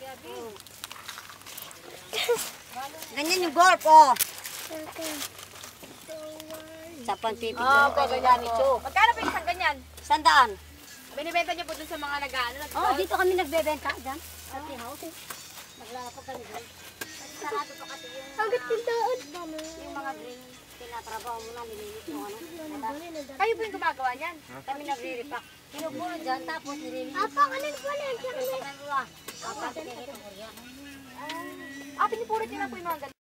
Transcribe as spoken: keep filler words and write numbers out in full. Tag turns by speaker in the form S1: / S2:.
S1: Ganyan yung golf, oh. Sa pantipid.
S2: Oo, oh, ganyan ito. Magkano pa isang ganyan?
S1: Sandaan.
S2: Binibenta niyo po dun sa mga nag-ano?
S1: Oh, dito kami nagbebenta dyan. Sa house. Naglapag kami dyan. Sarado pa kasi yung mga...
S3: Agad tindaon.
S1: Yung mga green, tinatrabaho mo na, nilinis mo ano.
S2: Kayo po yung gumagawa niyan?
S1: Kami nagre-repack. Pinupuno dyan, tapos nilinis.
S3: Apa, kanin ko lang.
S1: Tapos nagawa. Tapos nilinis.
S2: Ah, pinipulot niyo na po yung mga ganyan.